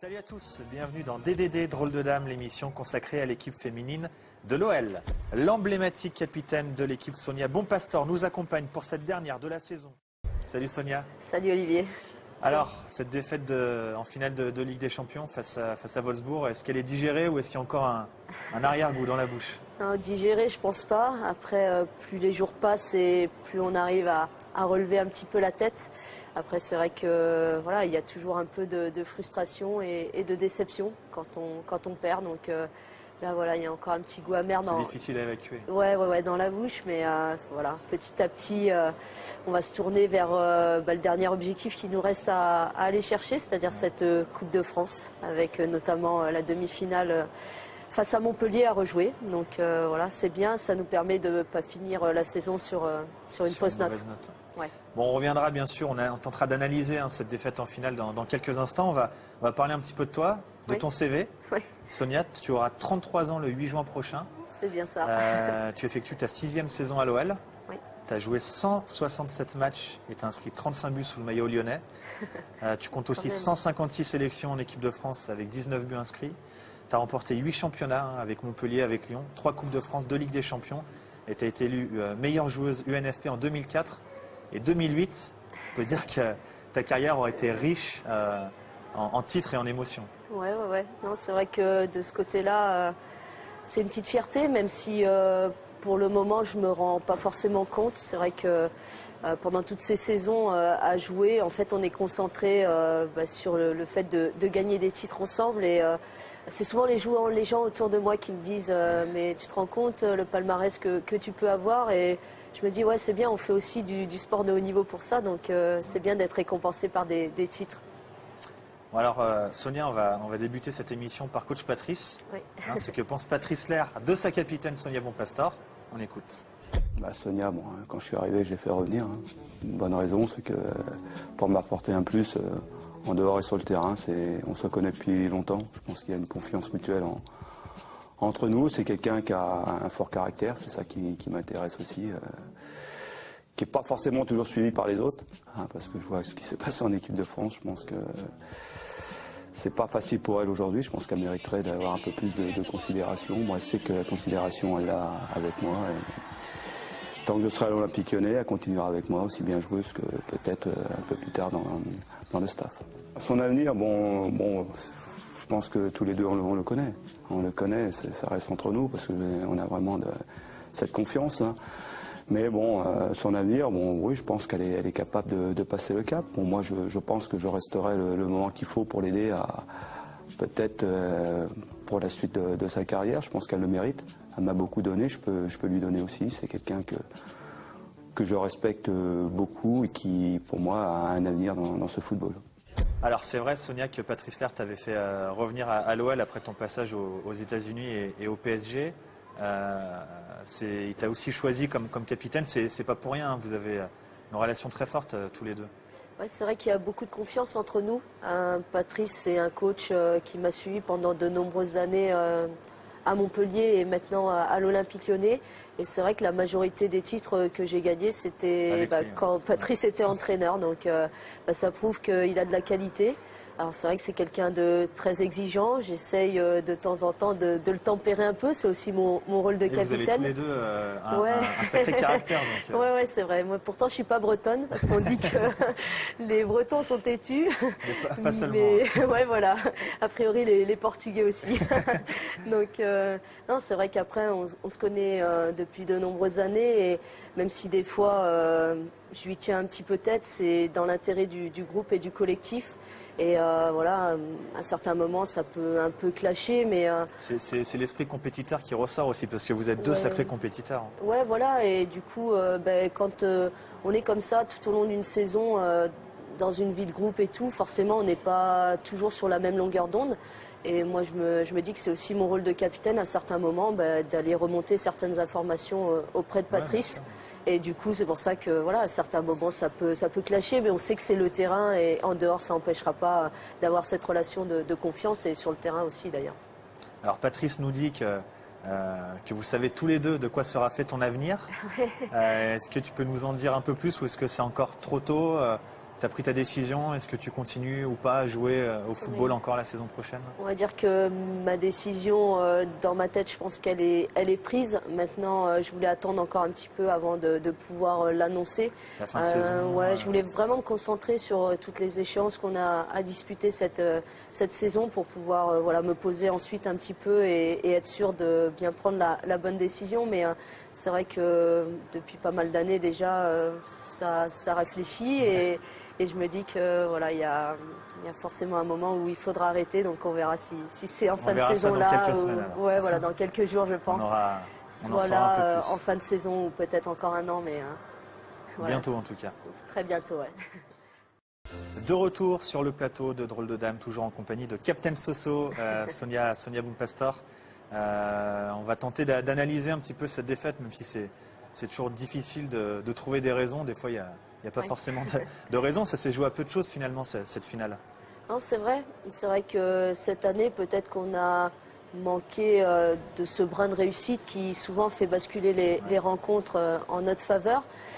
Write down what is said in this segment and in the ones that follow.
Salut à tous, bienvenue dans DDD Drôle de Dame, l'émission consacrée à l'équipe féminine de l'OL. L'emblématique capitaine de l'équipe Sonia Bonpastor nous accompagne pour cette dernière de la saison. Salut Sonia. Salut Olivier. Alors, cette défaite en finale de Ligue des Champions face à Wolfsburg, est-ce qu'elle est digérée ou est-ce qu'il y a encore un arrière-goût dans la bouche? Non, digérée, je pense pas. Après, plus les jours passent et plus on arrive à relever un petit peu la tête. Après, c'est vrai que voilà, il y a toujours un peu de frustration et de déception quand on perd. Donc là, voilà, il y a encore un petit goût amer. C'est difficile à évacuer. Ouais, dans la bouche. Mais voilà, petit à petit, on va se tourner vers le dernier objectif qui nous reste à aller chercher, c'est-à-dire cette Coupe de France, avec notamment la demi-finale face à Montpellier à rejouer. Donc voilà, c'est bien, ça nous permet de ne pas finir la saison sur une fausse note. Ouais. Bon, on reviendra bien sûr, on tentera d'analyser cette défaite en finale dans quelques instants. On va parler un petit peu de toi, de ton CV. Oui. Sonia, tu auras 33 ans le 8 juin prochain. C'est bien ça. Tu effectues ta 6e saison à l'OL. Oui. Tu as joué 167 matchs et tu as inscrit 35 buts sous le maillot lyonnais. Tu comptes aussi 156 sélections en équipe de France avec 19 buts inscrits. Tu as remporté 8 championnats avec Montpellier, avec Lyon, 3 Coupes de France, 2 Ligues des Champions. Et tu as été élue meilleure joueuse UNFP en 2004 et 2008. On peut dire que ta carrière aurait été riche en titres et en émotions. Ouais. Non, c'est vrai que de ce côté-là, c'est une petite fierté, même si pour le moment, je me rends pas forcément compte. C'est vrai que pendant toutes ces saisons à jouer, en fait, on est concentré sur le fait de gagner des titres ensemble. Et c'est souvent les gens autour de moi qui me disent mais tu te rends compte le palmarès que tu peux avoir. Et je me dis ouais, c'est bien, on fait aussi du sport de haut niveau pour ça. Donc c'est bien d'être récompensé par des titres. Bon alors Sonia, on va débuter cette émission par coach Patrice. Oui. Ce que pense Patrice Lerre de sa capitaine Sonia Bonpastor. On écoute. Sonia, quand je suis arrivé, j'ai fait revenir. Une bonne raison, c'est que pour m'apporter un plus en dehors et sur le terrain, on se connaît depuis longtemps. Je pense qu'il y a une confiance mutuelle entre nous. C'est quelqu'un qui a un fort caractère, c'est ça qui m'intéresse aussi. Qui n'est pas forcément toujours suivi par les autres, parce que je vois ce qui s'est passé en équipe de France. Je pense que c'est pas facile pour elle aujourd'hui. Je pense qu'elle mériterait d'avoir un peu plus de considération. Moi, je sais que la considération, elle l'a avec moi. Et tant que je serai à l'Olympique Lyonnais, elle continuera avec moi, aussi bien joueuse que peut-être un peu plus tard dans le staff. Son avenir, je pense que tous les deux, on le connaît. On le connaît, ça reste entre nous, parce qu'on a vraiment cette confiance. Mais son avenir, oui, je pense qu'elle est capable de passer le cap. Moi, je pense que je resterai le moment qu'il faut pour l'aider à peut-être pour la suite de sa carrière. Je pense qu'elle le mérite. Elle m'a beaucoup donné, je peux lui donner aussi. C'est quelqu'un que je respecte beaucoup et qui, pour moi, a un avenir dans ce football. Alors c'est vrai, Sonia, que Patrice Lerre t'avait fait revenir à l'OL après ton passage aux États-Unis et au PSG. Il t'a aussi choisi comme capitaine, c'est pas pour rien, vous avez une relation très forte tous les deux. Ouais, c'est vrai qu'il y a beaucoup de confiance entre nous. Patrice, c'est un coach qui m'a suivi pendant de nombreuses années à Montpellier et maintenant à l'Olympique Lyonnais. Et c'est vrai que la majorité des titres que j'ai gagnés, c'était quand Patrice était entraîneur. Donc ça prouve qu'il a de la qualité. Alors c'est vrai que c'est quelqu'un de très exigeant. J'essaye de temps en temps de le tempérer un peu. C'est aussi mon rôle de capitaine. Vous avez tous les deux un sacré caractère. Donc, Ouais, c'est vrai. Moi, pourtant, je suis pas bretonne parce qu'on dit que les Bretons sont têtus. Mais pas seulement. Ouais, voilà. A priori, les Portugais aussi. Donc, non, c'est vrai qu'après, on se connaît depuis de nombreuses années et même si des fois, je lui tiens un petit peu tête, c'est dans l'intérêt du groupe et du collectif. Et voilà, à certains moments, ça peut un peu clasher, mais... C'est l'esprit compétiteur qui ressort aussi, parce que vous êtes deux sacrés compétiteurs. Ouais, voilà, et du coup, quand on est comme ça tout au long d'une saison, dans une vie de groupe et tout, forcément, on n'est pas toujours sur la même longueur d'onde. Et moi, je me dis que c'est aussi mon rôle de capitaine, à certains moments, d'aller remonter certaines informations auprès de Patrice. Et du coup, c'est pour ça que, voilà, à certains moments, ça peut clasher, mais on sait que c'est le terrain et en dehors, ça n'empêchera pas d'avoir cette relation de confiance et sur le terrain aussi, d'ailleurs. Alors, Patrice nous dit que vous savez tous les deux de quoi sera fait ton avenir. Est-ce que tu peux nous en dire un peu plus ou est-ce que c'est encore trop tôt Tu as pris ta décision, est-ce que tu continues ou pas à jouer au football encore la saison prochaine? On va dire que ma décision, dans ma tête, je pense qu'elle est prise. Maintenant, je voulais attendre encore un petit peu avant de pouvoir l'annoncer. La fin de saison. Ouais, je voulais vraiment me concentrer sur toutes les échéances qu'on a à disputer cette saison pour pouvoir voilà, me poser ensuite un petit peu et être sûr de bien prendre la bonne décision. Mais c'est vrai que depuis pas mal d'années déjà, ça réfléchit et je me dis que voilà, il y a forcément un moment où il faudra arrêter. Donc on verra si c'est en fin de saison là. Dans quelques semaines, ouais, voilà, dans quelques jours, je pense. On en Soit saura un peu là plus. En fin de saison ou peut-être encore un an, mais voilà. Bientôt en tout cas. Très bientôt, ouais. De retour sur le plateau de Drôle de Dames, toujours en compagnie de Captain Soso, Sonia Boum-Pastor. On va tenter d'analyser un petit peu cette défaite, même si c'est toujours difficile de trouver des raisons. Des fois, il n'y a pas forcément de raisons. Ça s'est joué à peu de choses finalement, cette finale. Non, c'est vrai. C'est vrai que cette année, peut-être qu'on a manqué de ce brin de réussite qui souvent fait basculer les rencontres en notre faveur.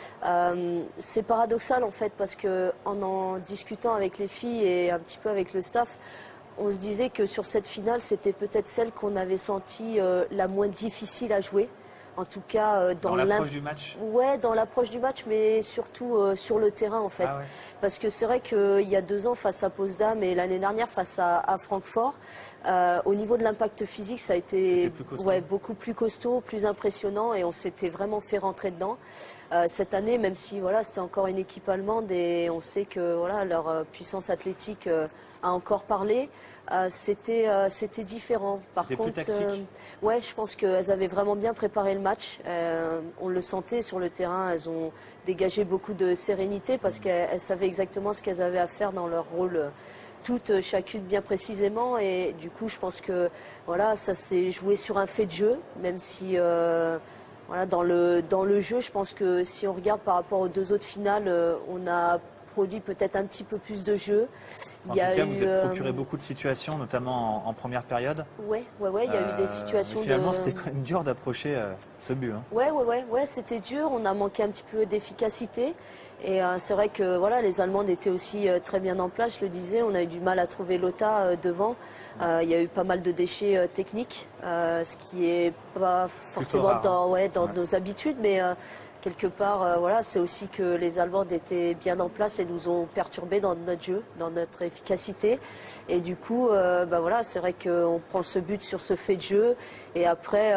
C'est paradoxal en fait parce que en discutant avec les filles et un petit peu avec le staff, on se disait que sur cette finale, c'était peut-être celle qu'on avait sentie la moins difficile à jouer. En tout cas, dans l'approche du match. Ouais, dans l'approche du match, mais surtout sur le terrain en fait. Ah ouais. Parce que c'est vrai qu'il y a 2 ans face à Potsdam et l'année dernière face à Francfort, au niveau de l'impact physique, ça a été beaucoup plus costaud, plus impressionnant et on s'était vraiment fait rentrer dedans. Cette année, même si voilà, c'était encore une équipe allemande et on sait que voilà, leur puissance athlétique a encore parlé. C'était différent. Par contre, plus tactique. Ouais, je pense qu'elles avaient vraiment bien préparé le match. On le sentait sur le terrain. Elles ont dégagé beaucoup de sérénité parce qu'elles savaient exactement ce qu'elles avaient à faire dans leur rôle, toutes chacune bien précisément. Et du coup, je pense que voilà, ça s'est joué sur un fait de jeu, même si voilà, dans le jeu, je pense que si on regarde par rapport aux 2 autres finales, on a produit peut-être un petit peu plus de jeu. En tout cas, vous êtes procuré beaucoup de situations, notamment en première période. Ouais, il y a eu des situations. Finalement, c'était quand même dur d'approcher ce but. Hein. Ouais, c'était dur. On a manqué un petit peu d'efficacité. Et c'est vrai que voilà, les Allemandes étaient aussi très bien en place, je le disais. On a eu du mal à trouver Lotta devant. Il y a eu pas mal de déchets techniques, ce qui est pas forcément rare, dans nos habitudes, mais quelque part, voilà, c'est aussi que les Allemandes étaient bien en place et nous ont perturbés dans notre jeu, dans notre efficacité. Et du coup, voilà, c'est vrai qu'on prend ce but sur ce fait de jeu. Et après,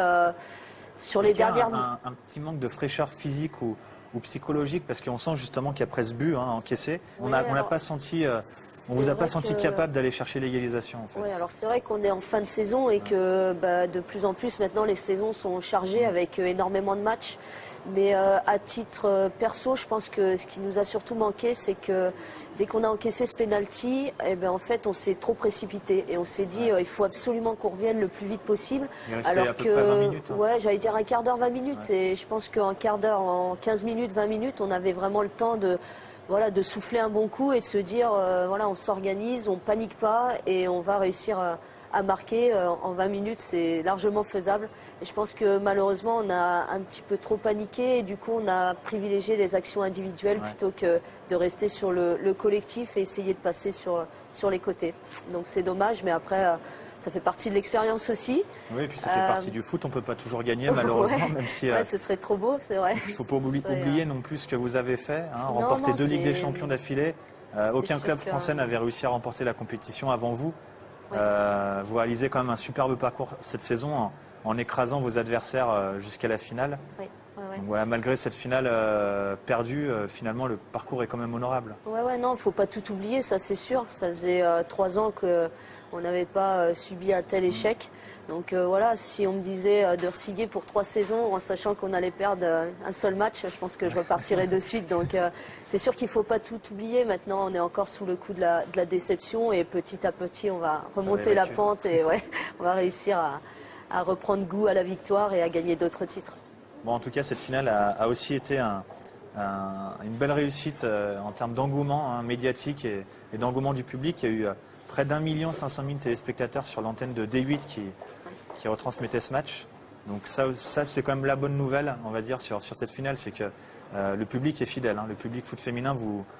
sur les dernières... un petit manque de fraîcheur physique ou psychologique, parce qu'on sent justement qu'il y a presque but encaissé. On n'a pas senti... on vous a pas senti capable d'aller chercher l'égalisation en fait. Oui, alors c'est vrai qu'on est en fin de saison et que de plus en plus maintenant les saisons sont chargées avec énormément de matchs. Mais à titre perso, je pense que ce qui nous a surtout manqué, c'est que dès qu'on a encaissé ce penalty, en fait on s'est trop précipité et on s'est dit il faut absolument qu'on revienne le plus vite possible. Il restait alors à peu près 20 minutes. Hein. Ouais, j'allais dire un quart d'heure, 20 minutes. Ouais. Et je pense qu'en quart d'heure, en 15 minutes, 20 minutes, on avait vraiment le temps de souffler un bon coup et de se dire, voilà, on s'organise, on panique pas et on va réussir à marquer en 20 minutes, c'est largement faisable. Et je pense que malheureusement, on a un petit peu trop paniqué et du coup, on a privilégié les actions individuelles plutôt que de rester sur le collectif et essayer de passer sur les côtés. Donc c'est dommage, mais après... ça fait partie de l'expérience aussi. Oui, et puis ça fait partie du foot. On ne peut pas toujours gagner, malheureusement, même si... ce serait trop beau, c'est vrai. Il ne faut pas oublier non plus ce que vous avez fait. Remporter 2 Ligues des Champions d'affilée. Aucun club français n'avait réussi à remporter la compétition avant vous. Ouais. Vous réalisez quand même un superbe parcours cette saison en écrasant vos adversaires jusqu'à la finale. Oui. Donc, voilà, malgré cette finale perdue, finalement, le parcours est quand même honorable. Ouais, non, il ne faut pas tout oublier, ça c'est sûr. Ça faisait 3 ans qu'on n'avait pas subi un tel échec. Donc voilà, si on me disait de re-signer pour 3 saisons en sachant qu'on allait perdre un seul match, je pense que je repartirais de suite. Donc c'est sûr qu'il ne faut pas tout oublier. Maintenant, on est encore sous le coup de la déception et petit à petit, on va remonter la pente et on va réussir à reprendre goût à la victoire et à gagner d'autres titres. Bon, en tout cas, cette finale a aussi été une belle réussite en termes d'engouement médiatique et d'engouement du public. Il y a eu près d'1 500 000 téléspectateurs sur l'antenne de D8 qui retransmettait ce match. Donc ça c'est quand même la bonne nouvelle, on va dire, sur cette finale, c'est que le public est fidèle. Le public foot féminin vous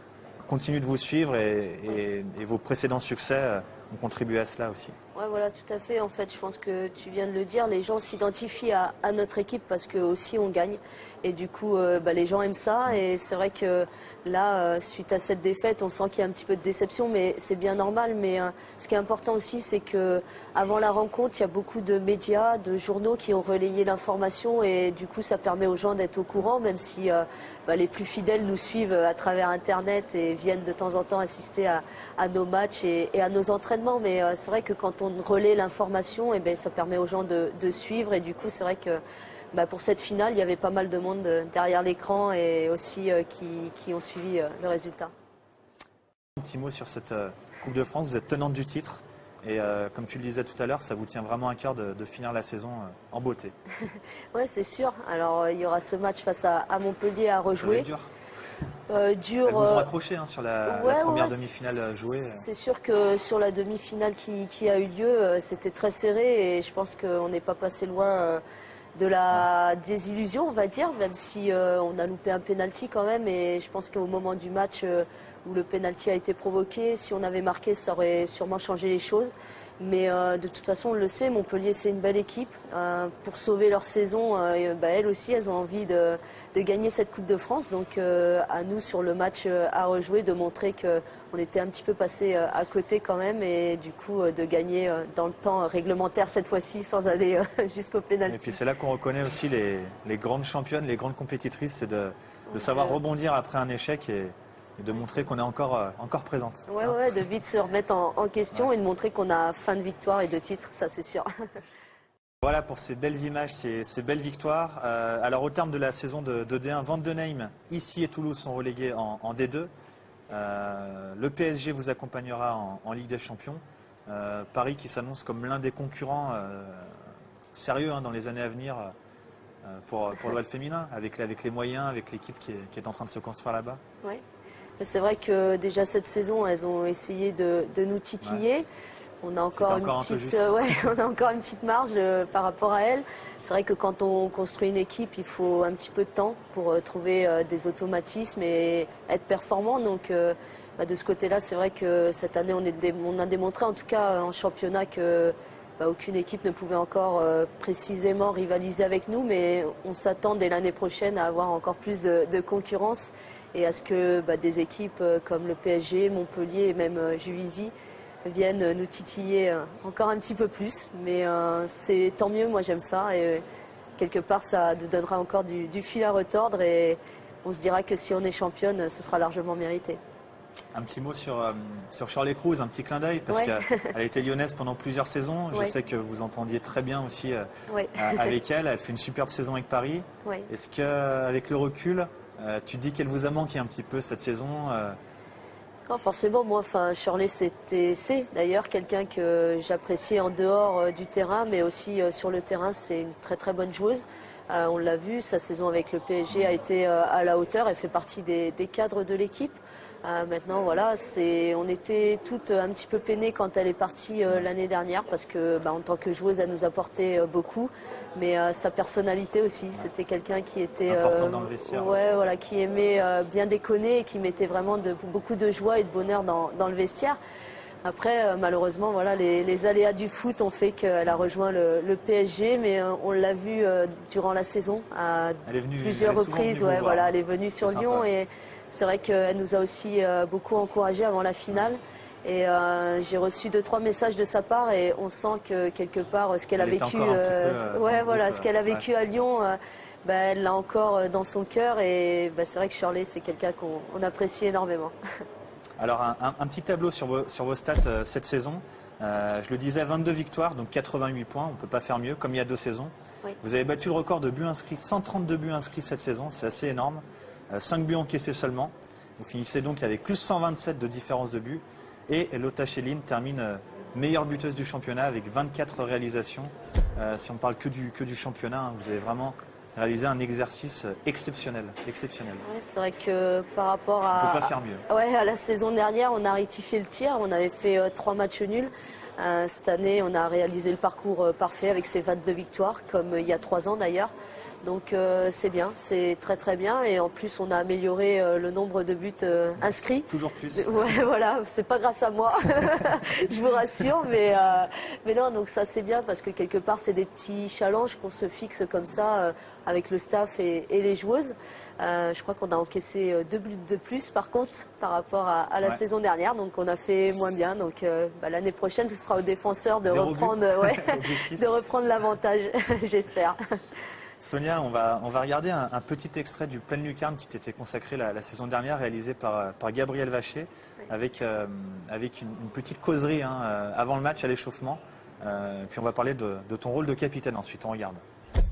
continue de vous suivre et vos précédents succès ont contribué à cela aussi. Ouais, voilà, tout à fait. En fait, je pense que tu viens de le dire, les gens s'identifient à notre équipe parce que aussi on gagne. Et du coup, les gens aiment ça. Et c'est vrai que là, suite à cette défaite, on sent qu'il y a un petit peu de déception, mais c'est bien normal. Mais ce qui est important aussi, c'est que avant la rencontre, il y a beaucoup de médias, de journaux qui ont relayé l'information. Et du coup, ça permet aux gens d'être au courant, même si les plus fidèles nous suivent à travers Internet et viennent de temps en temps assister à nos matchs et à nos entraînements. Mais c'est vrai que quand on relaie l'information, ça permet aux gens de suivre. Et du coup, c'est vrai que pour cette finale, il y avait pas mal de monde derrière l'écran et aussi qui ont suivi le résultat. Un petit mot sur cette Coupe de France. Vous êtes tenante du titre. Et comme tu le disais tout à l'heure, ça vous tient vraiment à cœur de finir la saison en beauté. Oui, c'est sûr. Alors, il y aura ce match face à Montpellier à rejouer. Dur. Dur. Elles vous ont accroché sur la première demi-finale jouée. C'est sûr que sur la demi-finale qui a eu lieu, c'était très serré et je pense qu'on n'est pas passé loin de la désillusion, on va dire, même si on a loupé un penalty quand même. Et je pense qu'au moment du match où le penalty a été provoqué, si on avait marqué, ça aurait sûrement changé les choses. Mais de toute façon, on le sait, Montpellier, c'est une belle équipe. Pour sauver leur saison, elles aussi, elles ont envie de gagner cette Coupe de France. Donc à nous, sur le match à rejouer, de montrer qu'on était un petit peu passé à côté quand même. Et du coup, de gagner dans le temps réglementaire cette fois-ci, sans aller jusqu'au pénalty. Et puis c'est là qu'on reconnaît aussi les grandes championnes, les grandes compétitrices. C'est de savoir rebondir après un échec et de montrer qu'on est encore présente. Ouais, de vite se remettre en question et de montrer qu'on a faim de victoire et de titre, ça c'est sûr. Voilà pour ces belles images, ces belles victoires. Alors au terme de la saison de D1, Vendenheim, ici et Toulouse sont relégués en D2. Le PSG vous accompagnera en Ligue des Champions. Paris qui s'annonce comme l'un des concurrents sérieux dans les années à venir pour l'OL féminin, avec les moyens, avec l'équipe qui est en train de se construire là-bas. Ouais. C'est vrai que déjà cette saison, elles ont essayé de nous titiller. Ouais. On a encore une petite marge par rapport à elles. C'est vrai que quand on construit une équipe, il faut un petit peu de temps pour trouver des automatismes et être performant. Donc de ce côté-là, c'est vrai que cette année, on a démontré en tout cas en championnat que aucune équipe ne pouvait encore précisément rivaliser avec nous. Mais on s'attend dès l'année prochaine à avoir encore plus de concurrence et à ce que des équipes comme le PSG, Montpellier et même Juvisy viennent nous titiller encore un petit peu plus. Mais c'est tant mieux, moi j'aime ça. Et quelque part, ça nous donnera encore du fil à retordre. Et on se dira que si on est championne, ce sera largement mérité. Un petit mot sur Shirley Cruz, un petit clin d'œil, parce qu'elle a été lyonnaise pendant plusieurs saisons. Je sais que vous entendiez très bien aussi avec elle. Elle fait une superbe saison avec Paris. Est-ce qu'avec le recul, tu te dis qu'elle vous a manqué un petit peu cette saison Non, forcément, moi, Shirley, c'est d'ailleurs quelqu'un que j'appréciais en dehors du terrain, mais aussi sur le terrain, c'est une très très bonne joueuse. On l'a vu, sa saison avec le PSG a été à la hauteur, elle fait partie des cadres de l'équipe. Maintenant, voilà, on était toutes un petit peu peinées quand elle est partie l'année dernière parce que, en tant que joueuse, elle nous apportait beaucoup, mais sa personnalité aussi, c'était quelqu'un qui était important dans le vestiaire. Voilà, qui aimait bien déconner et qui mettait vraiment beaucoup de joie et de bonheur dans le vestiaire. Après, malheureusement, voilà, les aléas du foot ont fait qu'elle a rejoint le PSG, mais on l'a vu durant la saison à plusieurs reprises. Elle est venue sur Lyon et c'est vrai qu'elle nous a aussi beaucoup encouragés avant la finale. Et j'ai reçu 2-3 messages de sa part et on sent que quelque part ce qu'elle a vécu, ce qu'elle a vécu à Lyon, elle l'a encore dans son cœur. Et c'est vrai que Shirley, c'est quelqu'un qu'on apprécie énormément. Alors un petit tableau sur vos stats cette saison. Je le disais, 22 victoires, donc 88 points. On ne peut pas faire mieux, comme il y a 2 saisons. Oui. Vous avez battu le record de buts inscrits, 132 buts inscrits cette saison, c'est assez énorme. 5 buts encaissés seulement. Vous finissez donc avec plus 127 de différence de buts. Et Lotta Schelin termine meilleure buteuse du championnat avec 24 réalisations. Si on parle que du championnat, vous avez vraiment réalisé un exercice exceptionnel. Ouais, c'est vrai que par rapport à, on peut pas faire mieux. À la saison dernière, on a rectifié le tir. On avait fait 3 matchs nuls. Cette année, on a réalisé le parcours parfait avec ses 22 victoires, comme il y a 3 ans d'ailleurs. Donc c'est bien, c'est très très bien. Et en plus, on a amélioré le nombre de buts inscrits. Toujours plus. Ouais, voilà, c'est pas grâce à moi, je vous rassure. Mais non, donc ça c'est bien parce que quelque part, c'est des petits challenges qu'on se fixe comme ça avec le staff et les joueuses. Je crois qu'on a encaissé 2 buts de plus par contre par rapport à la saison dernière. Donc on a fait moins bien. Donc l'année prochaine, ce sera aux défenseurs de reprendre, de reprendre l'avantage, j'espère. Sonia, on va regarder un petit extrait du Pleine Lucarne qui t'était consacré la saison dernière, réalisé par Gabriel Vacher, avec une petite causerie avant le match à l'échauffement. Puis on va parler de ton rôle de capitaine ensuite, on regarde.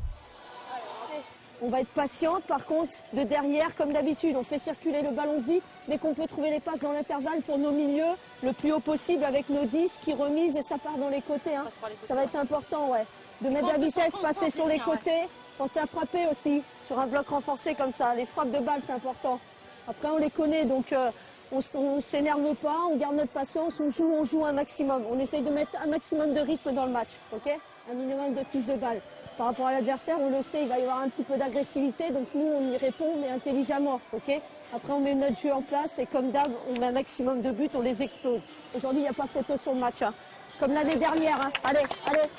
On va être patiente, par contre, de derrière, comme d'habitude, on fait circuler le ballon vite. Dès qu'on peut trouver les passes dans l'intervalle pour nos milieux, le plus haut possible avec nos 10 qui remisent et ça part dans les côtés. Hein. Ça va être important, ouais. De mettre de la vitesse, passer sur les côtés, penser à frapper aussi, sur un bloc renforcé comme ça. Les frappes de balle, c'est important. Après, on les connaît, donc on ne s'énerve pas, on garde notre patience, on joue un maximum. On essaye de mettre un maximum de rythme dans le match, ok? Un minimum de touches de balle. Par rapport à l'adversaire, on le sait, il va y avoir un petit peu d'agressivité, donc nous, on y répond, mais intelligemment, ok? Après, on met notre jeu en place et comme d'hab, on met un maximum de buts, on les explose. Aujourd'hui, il n'y a pas photo sur le match, hein. Comme l'année dernière, hein. Allez, allez!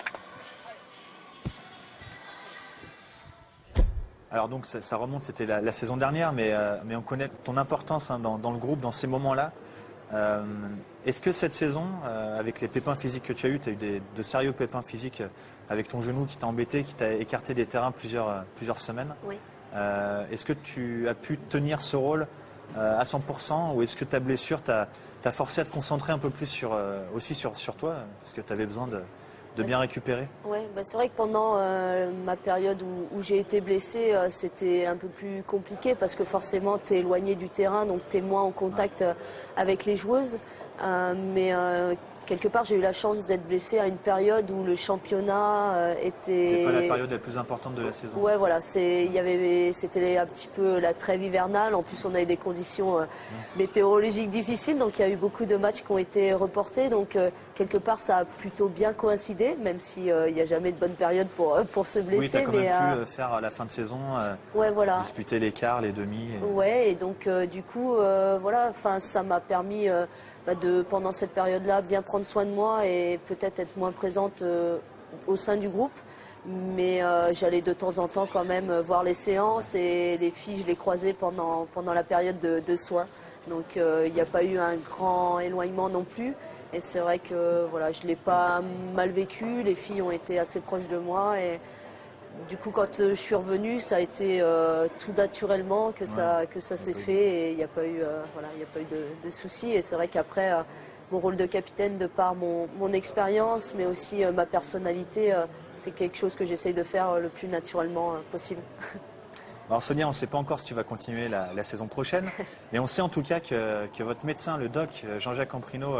Alors donc ça remonte, c'était la saison dernière, mais on connaît ton importance dans le groupe, dans ces moments-là. Est-ce que cette saison, avec les pépins physiques que tu as eu, tu as eu de sérieux pépins physiques avec ton genou qui t'a embêté, qui t'a écarté des terrains plusieurs semaines. Oui. Est-ce que tu as pu tenir ce rôle à 100% ou est-ce que ta blessure t'a forcé à te concentrer un peu plus aussi sur toi parce que tu avais besoin de bien récupérer? Ouais, c'est vrai que pendant ma période où j'ai été blessée, c'était un peu plus compliqué parce que forcément tu es éloigné du terrain, donc tu es moins en contact avec les joueuses. Mais quelque part, j'ai eu la chance d'être blessée à une période où le championnat était... C'était pas la période la plus importante de la saison. Ouais, voilà, c'était un petit peu la trêve hivernale. En plus, on avait des conditions météorologiques difficiles, donc il y a eu beaucoup de matchs qui ont été reportés. Donc, quelque part, ça a plutôt bien coïncidé, même s'il n'y a jamais de bonne période pour se blesser. Oui, tu as quand même pu faire à la fin de saison, ouais, voilà. disputer les quarts, les demi. Ouais, et donc, du coup, voilà, ça m'a permis... pendant cette période-là, bien prendre soin de moi et peut-être être moins présente au sein du groupe. Mais j'allais de temps en temps quand même voir les séances et les filles, je les croisais pendant la période de soins. Donc il n'y a pas eu un grand éloignement non plus. Et c'est vrai que voilà, je ne l'ai pas mal vécu, les filles ont été assez proches de moi. Et du coup, quand je suis revenue, ça a été tout naturellement que ça s'est fait et il n'y a pas eu, de soucis. Et c'est vrai qu'après, mon rôle de capitaine, de par mon expérience, mais aussi ma personnalité, c'est quelque chose que j'essaye de faire le plus naturellement possible. Alors Sonia, on ne sait pas encore si tu vas continuer la saison prochaine, mais on sait en tout cas que votre médecin, le doc, Jean-Jacques Camprino,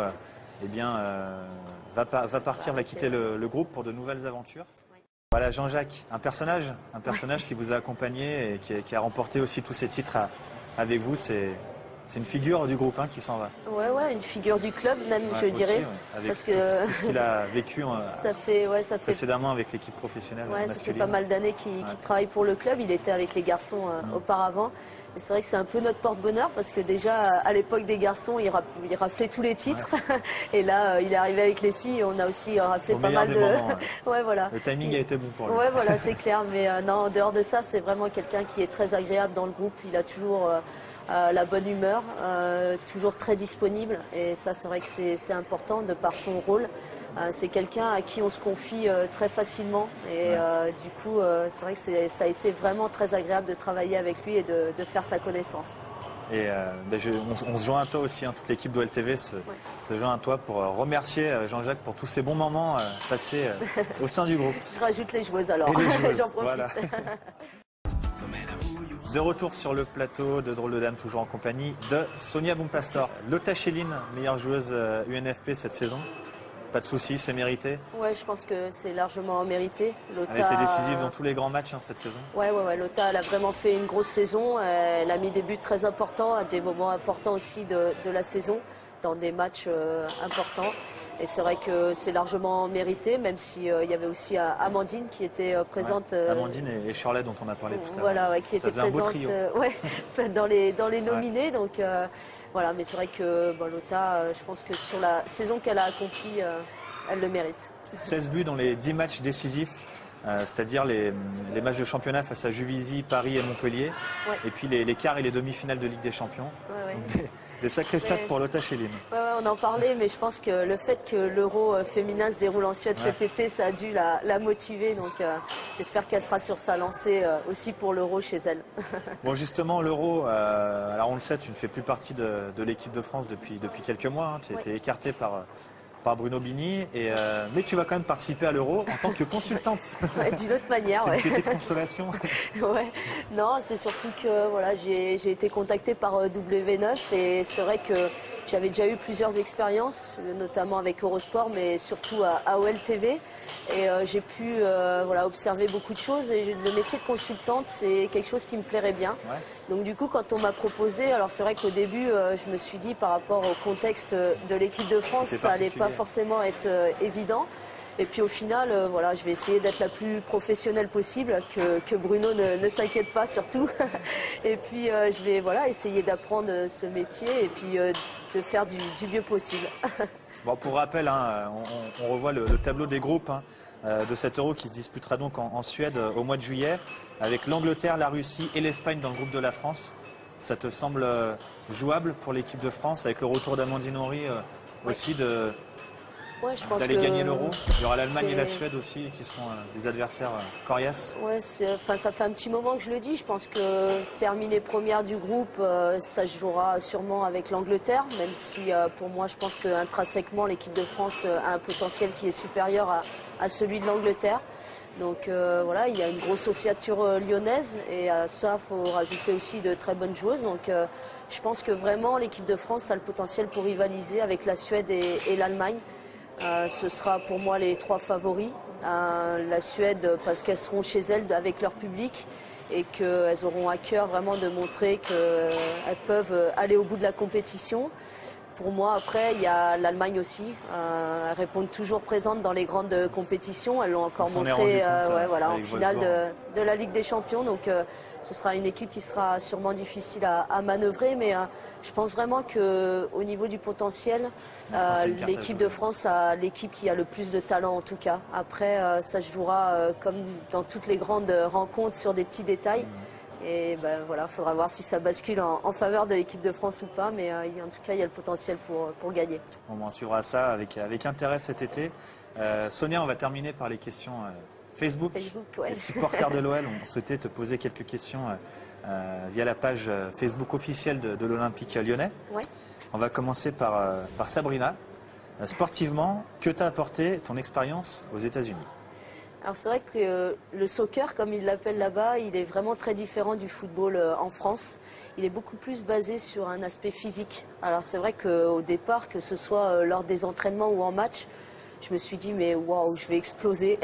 va partir, va quitter le groupe pour de nouvelles aventures. Voilà Jean-Jacques, un personnage qui vous a accompagné et qui a remporté aussi tous ces titres avec vous. C'est une figure du groupe qui s'en va. Ouais, une figure du club même, je dirais. Aussi, avec parce que tout ce qu'il a vécu ça fait précédemment avec l'équipe professionnelle masculine. Ça fait pas mal d'années qu'il travaille pour le club. Il était avec les garçons auparavant. Et c'est vrai que c'est un peu notre porte-bonheur parce que déjà à l'époque des garçons, il raflait tous les titres. Et là, il est arrivé avec les filles. On a aussi raflé pas mal de... moments, ouais, voilà. Le timing a été bon pour lui. Ouais, voilà, c'est clair. Mais non, en dehors de ça, c'est vraiment quelqu'un qui est très agréable dans le groupe. Il a toujours la bonne humeur, toujours très disponible. Et ça, c'est vrai que c'est important de par son rôle. C'est quelqu'un à qui on se confie très facilement et du coup c'est vrai que ça a été vraiment très agréable de travailler avec lui et de faire sa connaissance. Et on se joint à toi aussi, toute l'équipe d'OLTV se joint à toi pour remercier Jean-Jacques pour tous ces bons moments passés au sein du groupe. Je rajoute les joueuses alors, j'en profite. Voilà. De retour sur le plateau de Drôle de Dames, toujours en compagnie de Sonia Bonpastor. Lotta Schelin, meilleure joueuse UNFP cette saison. Pas de soucis, c'est mérité? Ouais, je pense que c'est largement mérité. Lotta, elle a été décisive dans tous les grands matchs cette saison. Ouais, Lotta, elle a vraiment fait une grosse saison. Elle a mis des buts très importants, à des moments importants aussi de la saison, dans des matchs importants. Et c'est vrai que c'est largement mérité, même s'il y avait aussi Amandine qui était présente. Amandine et Shirley dont on a parlé tout à l'heure. Voilà, ouais, qui était présente dans les nominés. Donc voilà, mais c'est vrai que Lota, je pense que sur la saison qu'elle a accomplie, elle le mérite. 16 buts dans les 10 matchs décisifs. C'est-à-dire les matchs de championnat face à Juvisy, Paris et Montpellier, et puis les quarts et les demi-finales de Ligue des Champions. Des sacrés stats pour Lotta Schelin. On en parlait, mais je pense que le fait que l'Euro féminin se déroule en Suède cet été, ça a dû la motiver. Donc j'espère qu'elle sera sur sa lancée aussi pour l'Euro chez elle. Bon, justement, l'Euro, alors on le sait, tu ne fais plus partie de l'équipe de France depuis quelques mois. Hein. Tu as été écarté par Bruno Bini, mais tu vas quand même participer à l'Euro en tant que consultante. D'une autre manière. C'est une petite consolation. Non, c'est surtout que voilà, j'ai été contactée par W9 et c'est vrai que j'avais déjà eu plusieurs expériences, notamment avec Eurosport, mais surtout à AOL TV. Et j'ai pu observer beaucoup de choses. Et le métier de consultante, c'est quelque chose qui me plairait bien. Donc du coup, quand on m'a proposé, alors c'est vrai qu'au début, je me suis dit par rapport au contexte de l'équipe de France, ça n'allait pas forcément être évident. Et puis au final, je vais essayer d'être la plus professionnelle possible, que Bruno ne s'inquiète pas surtout. Et puis je vais essayer d'apprendre ce métier et puis de faire du mieux possible. Bon, pour rappel, hein, on revoit le tableau des groupes de cet Euro qui se disputera donc en Suède au mois de juillet, avec l'Angleterre, la Russie et l'Espagne dans le groupe de la France. Ça te semble jouable pour l'équipe de France, avec le retour d'Amandine Henry aussi d'aller gagner l'Euro? Il y aura l'Allemagne et la Suède aussi qui seront des adversaires coriaces. Ça fait un petit moment que je le dis. Je pense que terminer première du groupe, ça se jouera sûrement avec l'Angleterre, même si pour moi je pense qu'intrinsèquement l'équipe de France a un potentiel qui est supérieur à celui de l'Angleterre. Donc il y a une grosse ossature lyonnaise et à ça il faut rajouter aussi de très bonnes joueuses. Donc je pense que vraiment l'équipe de France a le potentiel pour rivaliser avec la Suède et l'Allemagne. Ce sera pour moi les trois favoris. La Suède parce qu'elles seront chez elles avec leur public et qu'elles auront à cœur vraiment de montrer qu'elles peuvent aller au bout de la compétition. Pour moi, après, il y a l'Allemagne aussi. Elles répondent toujours présentes dans les grandes compétitions. Elles l'ont encore montré en finale de la Ligue des Champions. Donc ce sera une équipe qui sera sûrement difficile à manœuvrer. Mais je pense vraiment qu'au niveau du potentiel, l'équipe de France a l'équipe qui a le plus de talent en tout cas. Après, ça se jouera comme dans toutes les grandes rencontres sur des petits détails. Et il faudra voir si ça bascule en faveur de l'équipe de France ou pas, mais en tout cas, il y a le potentiel pour gagner. On suivra ça avec intérêt cet été. Sonia, on va terminer par les questions Facebook. Les supporters de l'OL ont souhaité te poser quelques questions via la page Facebook officielle de l'Olympique lyonnais. On va commencer par Sabrina. Sportivement, que t'a apporté ton expérience aux États-Unis ? Alors c'est vrai que le soccer, comme ils l'appellent là-bas, il est vraiment très différent du football en France. Il est beaucoup plus basé sur un aspect physique. Alors c'est vrai qu'au départ, que ce soit lors des entraînements ou en match, je me suis dit mais waouh, je vais exploser.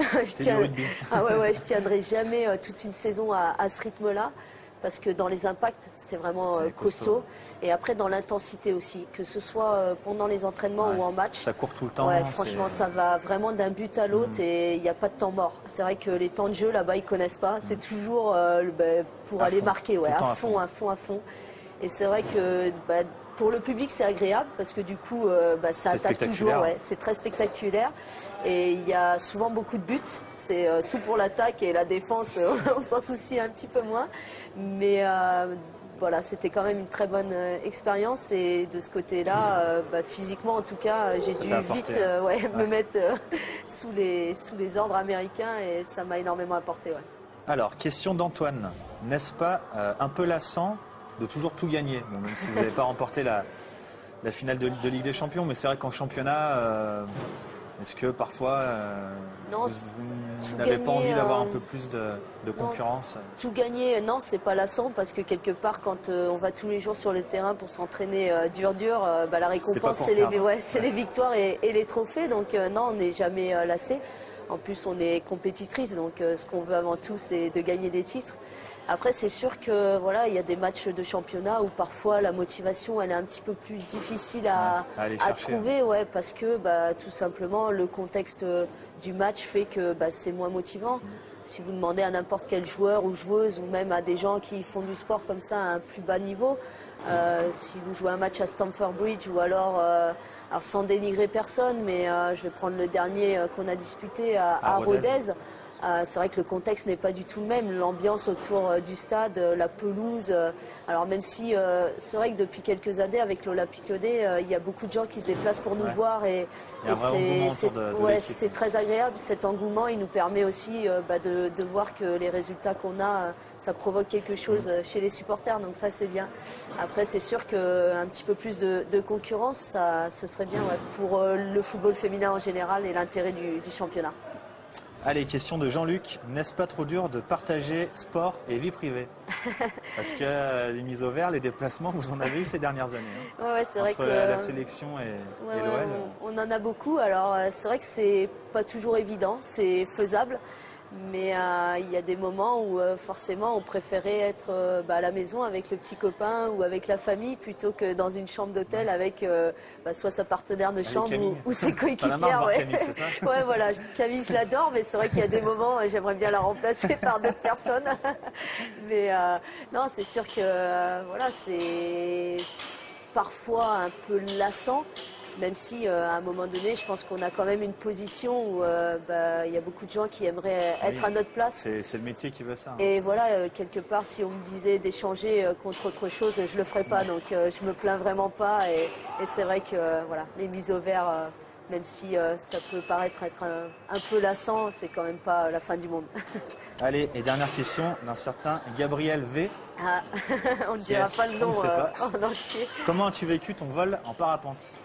Je tiendrai jamais toute une saison à ce rythme-là. Parce que dans les impacts, c'était vraiment costaud. Et après, dans l'intensité aussi, que ce soit pendant les entraînements ou en match. Ça court tout le temps. Franchement, ça va vraiment d'un but à l'autre et il n'y a pas de temps mort. C'est vrai que les temps de jeu, là-bas, ils ne connaissent pas. C'est toujours pour aller marquer, à fond. Et c'est vrai que pour le public, c'est agréable parce que du coup, ça attaque toujours. C'est très spectaculaire. Et il y a souvent beaucoup de buts. C'est tout pour l'attaque et la défense, on s'en soucie un petit peu moins. Mais c'était quand même une très bonne expérience. Et de ce côté-là, physiquement, en tout cas, j'ai dû vite me mettre sous les ordres américains et ça m'a énormément apporté. Alors, question d'Antoine. N'est-ce pas un peu lassant de toujours tout gagner, même si vous n'avez pas remporté la finale de Ligue des Champions, mais c'est vrai qu'en championnat, est-ce que parfois vous n'avez pas envie d'avoir un peu plus de concurrence? Tout gagner, non, c'est pas lassant parce que quelque part, quand on va tous les jours sur le terrain pour s'entraîner dur, la récompense, c'est les victoires et les trophées. Donc non, on n'est jamais lassé. En plus, on est compétitrice, donc ce qu'on veut avant tout, c'est de gagner des titres. Après, c'est sûr que voilà, il y a des matchs de championnat où parfois la motivation, elle est un petit peu plus difficile à trouver, ouais, parce que tout simplement le contexte du match fait que c'est moins motivant. Si vous demandez à n'importe quel joueur ou joueuse, ou même à des gens qui font du sport comme ça à un plus bas niveau, si vous jouez un match à Stamford Bridge ou alors sans dénigrer personne, mais je vais prendre le dernier qu'on a disputé à Rodez. C'est vrai que le contexte n'est pas du tout le même, l'ambiance autour du stade, la pelouse. Alors même si c'est vrai que depuis quelques années avec l'Olympique Lyonnais, il y a beaucoup de gens qui se déplacent pour nous voir et c'est très agréable. Cet engouement, il nous permet aussi de voir que les résultats qu'on a, ça provoque quelque chose chez les supporters, donc ça c'est bien. Après c'est sûr qu'un petit peu plus de concurrence, ce serait bien pour le football féminin en général et l'intérêt du championnat. Allez, question de Jean-Luc. N'est-ce pas trop dur de partager sport et vie privée? Parce que les mises au vert, les déplacements, vous en avez eu ces dernières années. Hein. Ouais, c'est vrai que la sélection et l'OL. On en a beaucoup. Alors c'est vrai que c'est pas toujours évident, c'est faisable. Mais il y a des moments où forcément on préférait être à la maison avec le petit copain ou avec la famille plutôt que dans une chambre d'hôtel avec soit sa partenaire de chambre ou ses coéquipières. C'est ça? Ouais, voilà, Camille je l'adore, mais c'est vrai qu'il y a des moments où j'aimerais bien la remplacer par d'autres personnes. Mais non, c'est sûr que voilà, c'est parfois un peu lassant. Même si à un moment donné, je pense qu'on a quand même une position où il y a beaucoup de gens qui aimeraient être à notre place. C'est le métier qui veut ça. Hein, et voilà, quelque part, si on me disait d'échanger contre autre chose, je le ferais pas. Donc je me plains vraiment pas. Et c'est vrai que voilà, les mises au vert, même si ça peut paraître être un peu lassant, c'est quand même pas la fin du monde. Allez, et dernière question d'un certain Gabriel V. Ah, on ne dira pas le nom en entier. Comment as-tu vécu ton vol en parapente?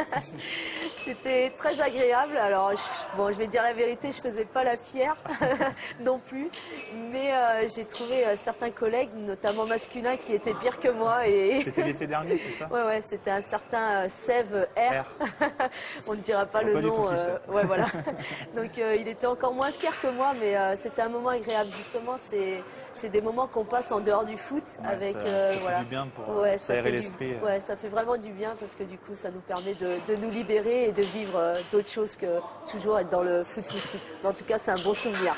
C'était très agréable. Alors, je vais dire la vérité, je faisais pas la fière non plus. Mais j'ai trouvé certains collègues, notamment masculins, qui étaient pires que moi. C'était l'été dernier, c'est ça? Ouais, c'était un certain Sève R. On ne dira pas le nom. Ouais, voilà. Donc, il était encore moins fier que moi, mais c'était un moment agréable. Justement, c'est des moments qu'on passe en dehors du foot avec ça fait du bien pour s'aérer l'esprit. Ouais, ça fait vraiment du bien parce que du coup ça nous permet de nous libérer et de vivre d'autres choses que toujours être dans le foot. Mais en tout cas, c'est un bon souvenir.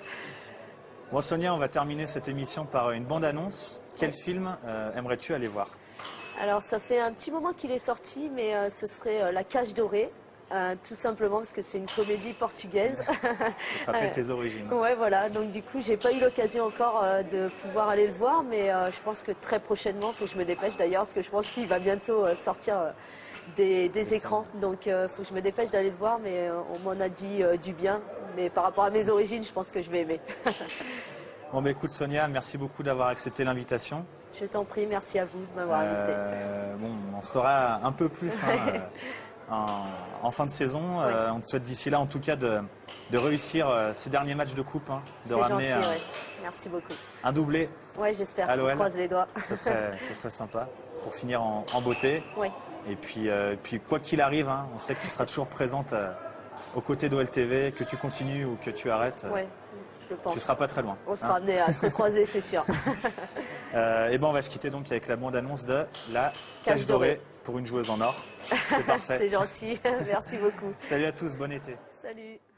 Bon Sonia, on va terminer cette émission par une bande-annonce. Quel film aimerais-tu aller voir? Alors ça fait un petit moment qu'il est sorti, mais ce serait La Cage Dorée. Tout simplement parce que c'est une comédie portugaise. Ça rappelle tes origines. Ouais, voilà. Donc du coup, j'ai pas eu l'occasion encore de pouvoir aller le voir, mais je pense que très prochainement, faut que je me dépêche d'ailleurs, parce que je pense qu'il va bientôt sortir des écrans. Donc faut que je me dépêche d'aller le voir, mais on m'en a dit du bien. Mais par rapport à mes origines, je pense que je vais aimer. Bon, écoute Sonia, merci beaucoup d'avoir accepté l'invitation. Je t'en prie, merci à vous de m'avoir invité. Bon, on saura un peu plus. En fin de saison, on te souhaite d'ici là en tout cas de réussir ces derniers matchs de coupe, de ramener gentil, merci beaucoup. Un doublé. Ouais, j'espère. On croise les doigts. Ça serait sympa pour finir en beauté. Ouais. Et puis quoi qu'il arrive, on sait que tu seras toujours présente aux côtés d'OLTV, que tu continues ou que tu arrêtes. Ouais, je pense. Tu ne seras pas très loin. On sera amené à se recroiser, c'est sûr. Et on va se quitter donc avec la bande-annonce de La Cage Dorée pour une joueuse en or. C'est parfait. C'est gentil, merci beaucoup. Salut à tous, bon été. Salut.